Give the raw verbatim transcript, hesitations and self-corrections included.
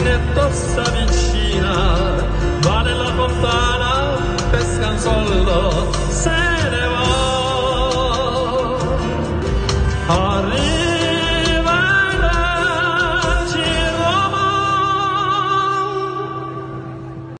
netto s'avvicina, va nella fontana, pesca un sol